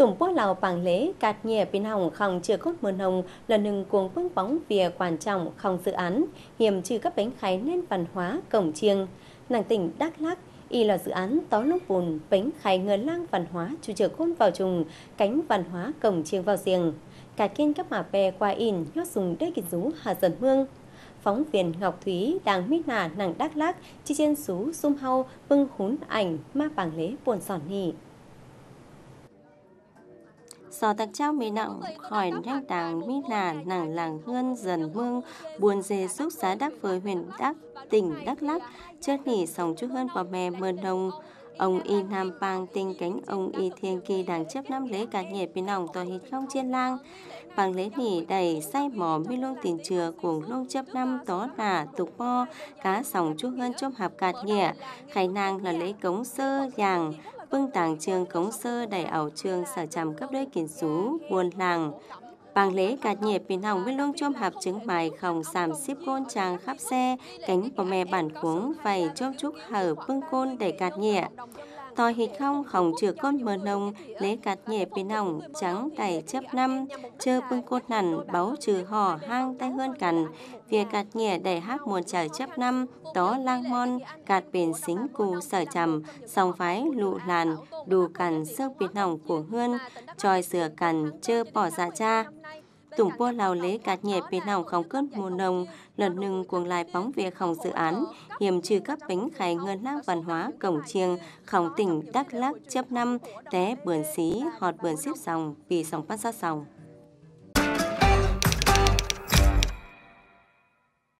Tùng bố lào bằng lễ cạt nhẹ bên hồng không chưa cốt mơn hồng là nâng cuồng bưng bóng việc quan trọng không dự án hiểm trừ các bánh khai nên văn hóa cổng chiêng nàng tỉnh Đắk Lắk y là dự án tó lúc bùn bánh khai ngờ lang văn hóa chủ trở côn vào trùng cánh văn hóa cổng chiêng vào riêng cả kiên các mà bè qua in nhót dùng đê kịch rú hà dần mương phóng viên Ngọc Thúy đang mít nà nàng Đắk Lắk chi trên xú xung hau bưng hún ảnh ma bằng lễ buồn sòn nhì sò tạc trao mì nặng khỏi nhanh đàng mi là nàng làng hươn dần mương buồn dề xúc xá đắc với huyện Đắk tỉnh Đắk Lắk chớt nỉ sòng chút hơn vào mè mơn hồng ông y nam pang tinh cánh ông y thiên kỳ đảng chấp năm lễ cả nhiệt bên nòng tòa hít không trên lang bằng lễ nỉ đầy say mỏ mi lông tiền chừa cùng lông chấp năm tó là tục bo cá sòng chút hơn chôm hạp cạt nhẹ khai nàng là lễ cống sơ giàng bưng tàng trường cống sơ đầy ảo trường sở trầm cấp đôi kiến xú buồn làng bằng lễ cạt nhẹ bên hồng bên lông chôm hạp trứng mài khòng sàm xếp côn tràng khắp xe cánh của mẹ bản cuống vầy chôm chúc hở bưng côn để cạt nhẹ tòi hít không khổng chừa con mờ nông lễ cạt nhẹ bên hồng trắng đầy chấp năm chơ bưng côn nằn báu trừ hò hang tay hơn cằn việc cạt nhẹ đầy hát muôn trời chấp năm đó lang mon cạt bền xính cù sở trầm song phái lụ làn đủ cằn sơ bên hồng của hươn tròi sửa cằn chơ bỏ dạ cha Tùng bô lào lễ cạt nhẹ bên hồng không cơn mùa nồng lần nâng cuồng lại bóng việc không dự án hiểm trừ các bánh khai ngân lang văn hóa cổng chiêng không tỉnh Đắk Lắk chấp năm té bườn xí họt bườn xếp sòng vì sòng phát sát sòng